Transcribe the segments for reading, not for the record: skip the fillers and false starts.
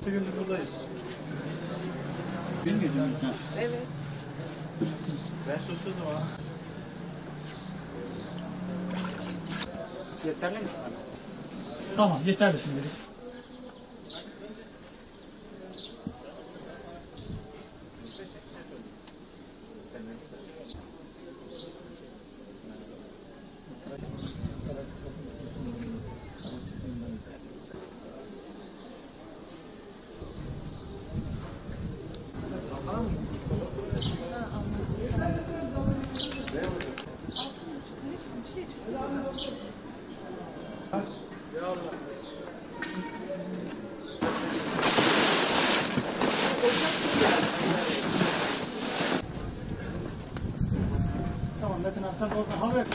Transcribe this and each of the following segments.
Bir gündür buradayız. Bilmiyorum. Evet. Ben susuzum ha. Yeterli mi? Tamam, yeterli şimdilik. Tamam, Metin abi sen de oradan haber.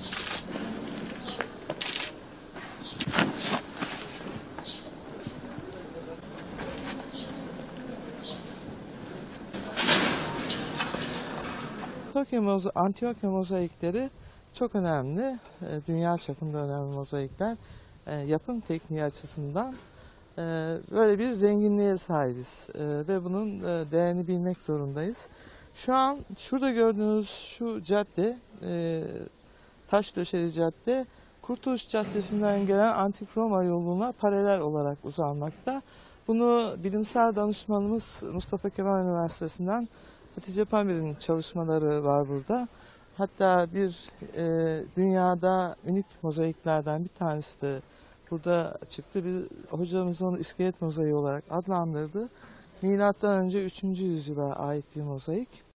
Antiyokya mozaikleri çok önemli, dünya çapında önemli mozaikler. Yapım tekniği açısından böyle bir zenginliğe sahibiz ve bunun değerini bilmek zorundayız. Şu an şurada gördüğünüz şu cadde, taş döşeli cadde, Kurtuluş Caddesi'nden gelen Antik Roma yoluna paralel olarak uzanmakta. Bunu bilimsel danışmanımız Mustafa Kemal Üniversitesi'nden Hatice Pamir'in çalışmaları var burada. Hatta bir dünyada unik mozaiklerden bir tanesi de burada çıktı. Bir hocamız onu iskelet mozaiği olarak adlandırdı. Milattan önce 3. yüzyıla ait bir mozaik.